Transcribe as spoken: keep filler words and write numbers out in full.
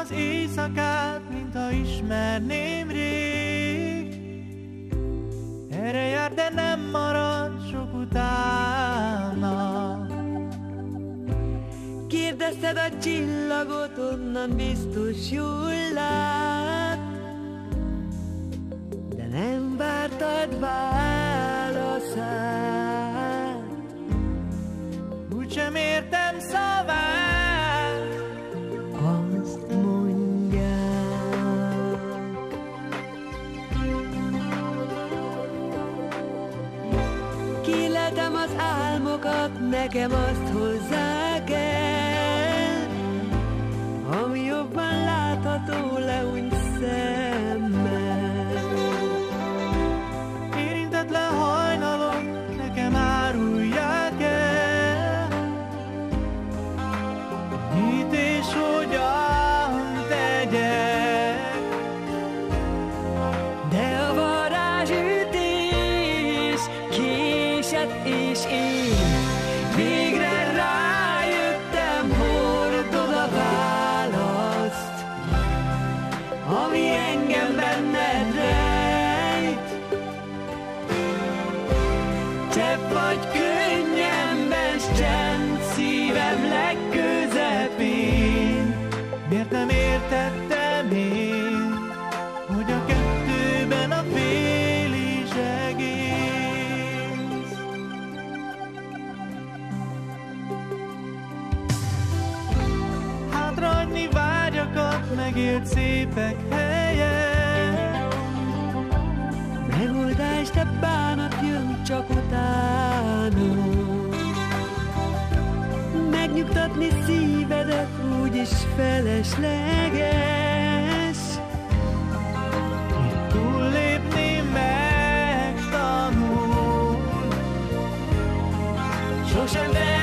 az éjszakát, mintha ismerném rég. Erre jár, de nem marad sok utána. Kérdezted a csillagot, onnan biztos jól lát, de nem vártad válaszát. Úgysem értem szavát, azt mondják. Kileltem az álmokat, nekem azt hozzá kell, ami jobban látható, lehúny szemmel. érintetlen hajnalok nekem árulják el, mit és hogyan tegyek. De a varázsütés késett, és én végre rájöttem, hordod a választ, ami engem benned rejt. Csepp vagy könnyemben, csend szívem legközepén. Miért nem értettem én, hogy a kettőben a fél is egész? Hátrahagyni vágyakat, megélt szépek helyett. Megoldás, de bánat jön csak utána. Megnyugtatni szívedet úgyis felesleges. Túllépni megtanul, Sosem